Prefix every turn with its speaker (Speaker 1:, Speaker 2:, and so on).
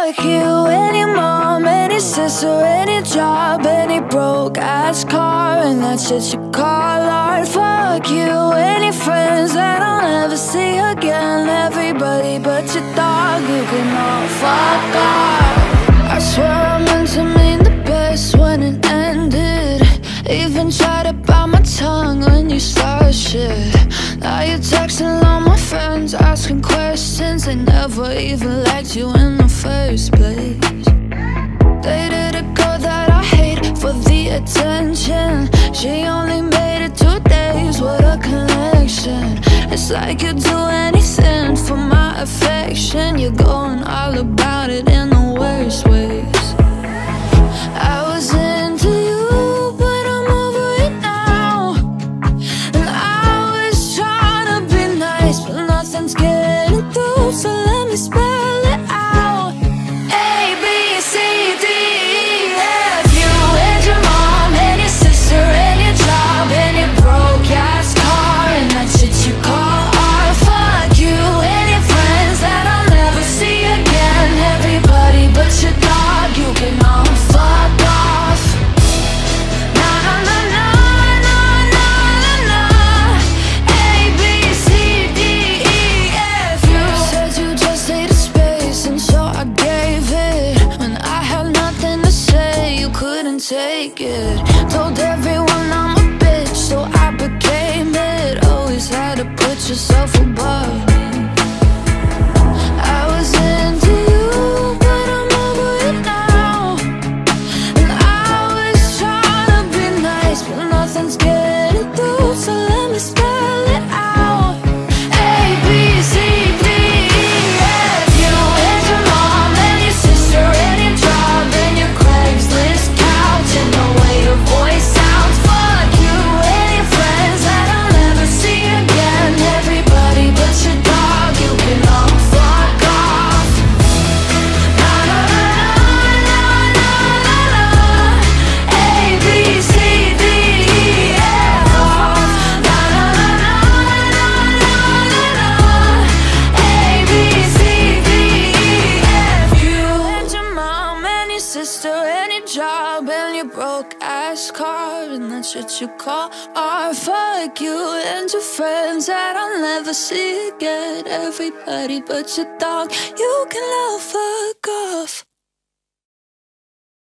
Speaker 1: Fuck you and your mom and your sister and your job and your broke ass car and that shit you call art. Fuck you and your friends that I'll never see again. Everybody but your dog, you can all fuck off. I swear I meant to mean the best when it ended. Even tried to bite my tongue when you started shit. Now you're texting all my friends, asking questions. They never even liked you in the first place. Dated a girl that I hate for the attention. She only made it 2 days, what a connection. It's like you'd do anything for my affection. You're going all about it in the worst ways. I was into you, but I'm over it now. And I was trying to be nice, but nothing's getting through, so let me spell it out. A, B, C, D, E, F. You and your mom and your sister and your job and your broke ass car and that shit you call art. Fuck you and your friends that I'll never see again. Everybody but your dog, you can all fuck off. Na na na na na na na na. A, B, C, D, E, F. You said you just needed space, and so I gave it. When I had nothing to say, you couldn't take it. Told everyone I'm a bitch, so I became it. Always had to put yourself above me. I was into you, but I'm over it now. And I was trying to be nice, but nothing's getting through, so let me spell it out. A, B, C, D, E, F. You and your mom and your sister and your job and your Craigslist couch and the way your voice sounds. Fuck you and your friends that I'll never see again. Everybody but your dog, you can all fuck off. Na na na na na na na. A, B, C, D, E, F. Na na na na na na na na. A, B, C, D, E, F. You and your mom and your sister and your job and your broke ass car and that shit you call art. Fuck you and your friends that I'll never see again. Everybody but your dog, you can all fuck off.